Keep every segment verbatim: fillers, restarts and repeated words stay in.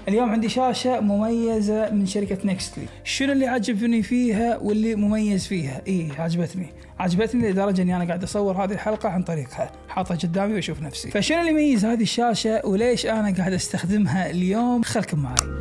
اليوم عندي شاشة مميزة من شركة نيكستلي. شنو اللي عجبني فيها واللي مميز فيها؟ إيه عجبتني عجبتني لدرجة إني أنا قاعد أصور هذه الحلقة عن طريقها، حاطها قدامي وأشوف نفسي. فشنو اللي يميز هذه الشاشة وليش أنا قاعد أستخدمها اليوم؟ خلكم معي.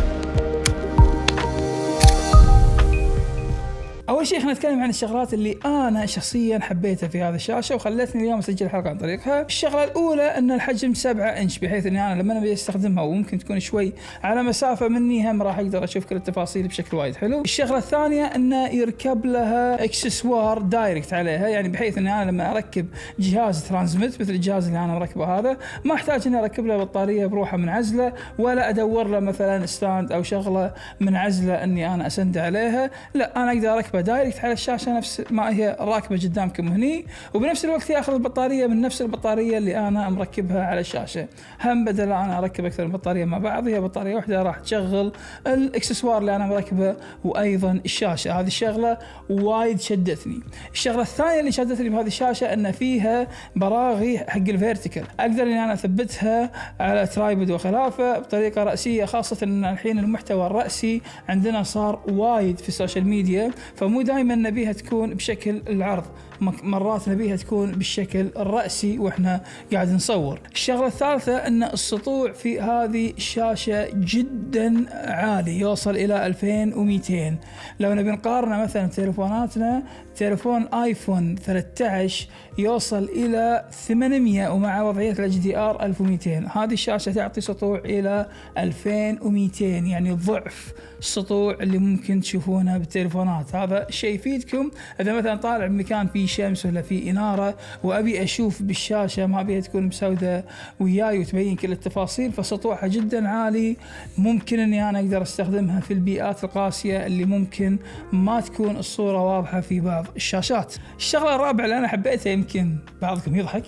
أول شيء خلينا نتكلم عن الشغلات اللي أنا شخصياً حبيتها في هذه الشاشة وخلتني اليوم أسجل حلقة عن طريقها. الشغلة الأولى أن الحجم سبعة إنش، بحيث إني أنا لما أبي أستخدمها وممكن تكون شوي على مسافة مني هم راح أقدر أشوف كل التفاصيل بشكل وايد حلو. الشغلة الثانية أنه يركب لها إكسسوار دايركت عليها، يعني بحيث إني أنا لما أركب جهاز ترانزميت مثل الجهاز اللي أنا مركبه هذا ما أحتاج إني أركب له بطارية بروحه منعزلة، ولا أدور له مثلاً ستاند أو شغلة منعزلة إني أنا أسند عليها. لا، أنا أقدر أركبه دايركت على الشاشة نفس ما هي راكبة قدامكم هني، وبنفس الوقت ياخذ البطارية من نفس البطارية اللي أنا مركبها على الشاشة. هم بدل أنا أركب أكثر من بطارية مع بعض، هي بطارية واحدة راح تشغل الإكسسوار اللي أنا مركبه وأيضا الشاشة. هذه الشغلة وايد شدتني. الشغلة الثانية اللي شدتني بهذه الشاشة أن فيها براغي حق الفيرتيكال، أقدر إن أنا أثبتها على ترايبود وخلافه بطريقة رأسية، خاصة أن الحين المحتوى الرأسي عندنا صار وايد في السوشيال ميديا، فمو دائما نبيها تكون بشكل العرض، مرات نبيها تكون بالشكل الرأسي وإحنا قاعد نصور. الشغلة الثالثة أن السطوع في هذه الشاشة جدا عالي، يوصل إلى ألفين ومئتين. لو نبي نقارنه مثلا تليفوناتنا، تليفون آيفون ثلاثة عشر يوصل إلى ثمانمئة ومع وضعية ال إتش دي آر ألف ومئتين. هذه الشاشة تعطي سطوع إلى ألفين ومئتين، يعني ضعف السطوع اللي ممكن تشوفونه بالتليفونات. هذا شيء يفيدكم إذا مثلا طالع بمكان فيه شمس ولا فيه إنارة وأبي أشوف بالشاشة، ما أبيها تكون مسودة وياي وتبين كل التفاصيل، فسطوعها جدا عالي. ممكن إني أنا أقدر أستخدمها في البيئات القاسية اللي ممكن ما تكون الصورة واضحة في بعض الشاشات. الشغلة الرابعة اللي أنا حبيتها، يمكن بعضكم يضحك،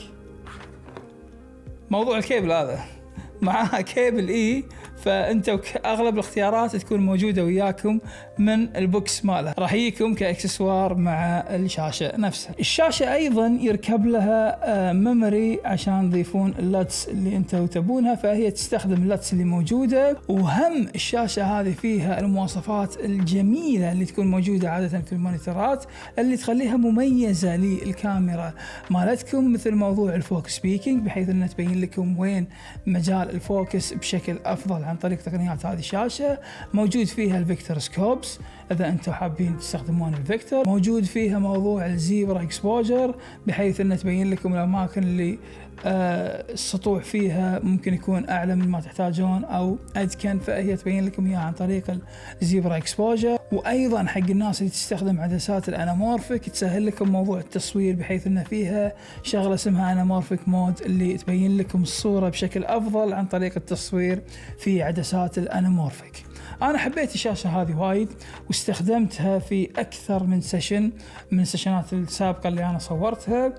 موضوع الكيبل هذا. معها كيبل إي، فأنتوا أغلب الاختيارات تكون موجودة وياكم من البوكس ماله، راح يجيكم كإكسسوار مع الشاشة نفسها. الشاشة أيضا يركب لها ميموري عشان تضيفون اللتس اللي أنتوا تبونها، فهي تستخدم اللتس اللي موجودة. وهم الشاشة هذه فيها المواصفات الجميلة اللي تكون موجودة عادة في المونيتورات اللي تخليها مميزة للكاميرا مالتكم، مثل موضوع الفوكس سبيكينج، بحيث أنها تبين لكم وين مجال الفوكس بشكل أفضل عن طريق تقنيات هذه الشاشة. موجود فيها الفيكتور سكوبس إذا أنتم حابين تستخدمون الفيكتور. موجود فيها موضوع الزيبرا اكسبوجر، بحيث أنه تبين لكم الأماكن اللي آه السطوع فيها ممكن يكون أعلى من ما تحتاجون أو أدكن، فهي تبين لكم إياها عن طريق الزيبرا اكسبوجر. وأيضا حق الناس اللي تستخدم عدسات الأنامورفيك تسهل لكم موضوع التصوير، بحيث أن فيها شغلة اسمها أنامورفيك مود اللي تبين لكم الصورة بشكل أفضل عن طريق التصوير في عدسات الأنامورفيك. أنا حبيت الشاشة هذه وايد واستخدمتها في أكثر من سيشن من السيشنات السابقة اللي أنا صورتها.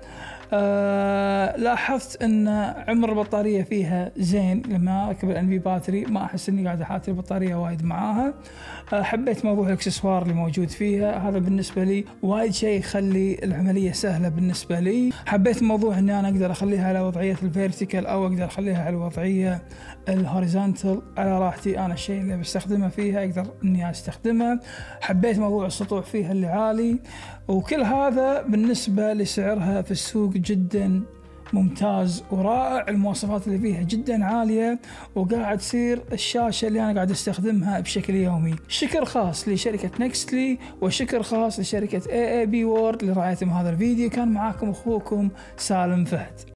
أه لاحظت أن عمر البطارية فيها زين، لما أركب الان في باتري ما أحس أني قاعد أحاتي البطارية وايد معاها. أه حبيت موضوع الإكسسوار اللي موجود فيها، هذا بالنسبة لي وايد شيء يخلي العملية سهلة بالنسبة لي. حبيت موضوع أني أنا أقدر أخليها على وضعية الفيرتيكال أو أقدر أخليها على الوضعية الهوريزونتال على راحتي، أنا الشيء اللي بستخدمه فيها أقدر أني أستخدمه. حبيت موضوع السطوع فيها اللي عالي، وكل هذا بالنسبة لسعرها في السوق جدا ممتاز ورائع. المواصفات اللي فيها جدا عالية، وقاعد تصير الشاشة اللي أنا قاعد استخدمها بشكل يومي. شكر خاص لشركة نيكستلي، وشكر خاص لشركة إيه إيه بي وورد لرعايتهم هذا الفيديو. كان معاكم أخوكم سالم فهد.